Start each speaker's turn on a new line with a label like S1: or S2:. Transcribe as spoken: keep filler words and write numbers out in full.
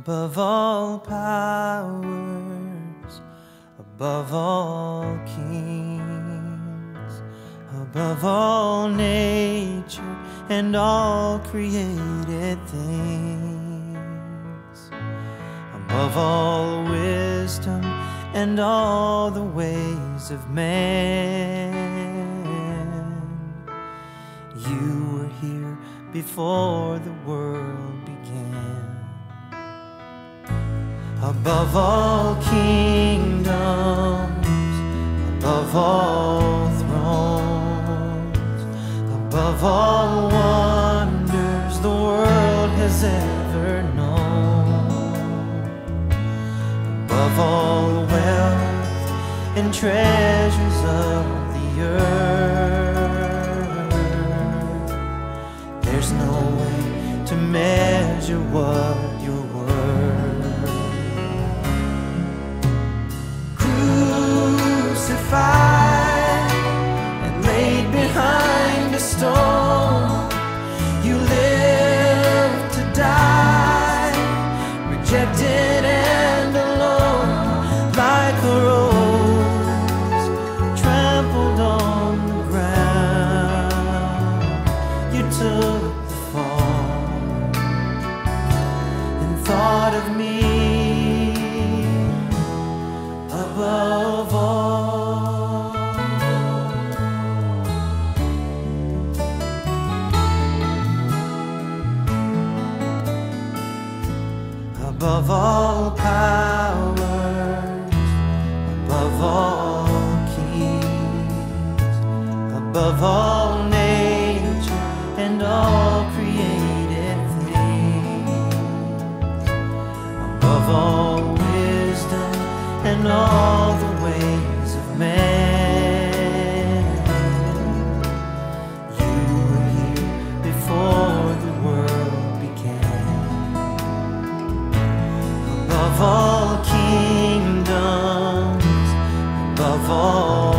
S1: above all powers, above all kings, above all nature and all created things, above all wisdom and all the ways of man. You were here before the world began. Above all kingdoms, above all thrones, above all wonders the world has ever known, above all wealth and treasures of the earth, there's no way to measure what you're worth. Crucified and laid behind a stone, you lived to die, rejected and alone, like a rose trampled on the ground. You took the fall and thought of me above all. Above all powers, above all kings, above all nature and all created things, above all wisdom and all the ways of man. You were here before the world began. Above all kingdoms, above all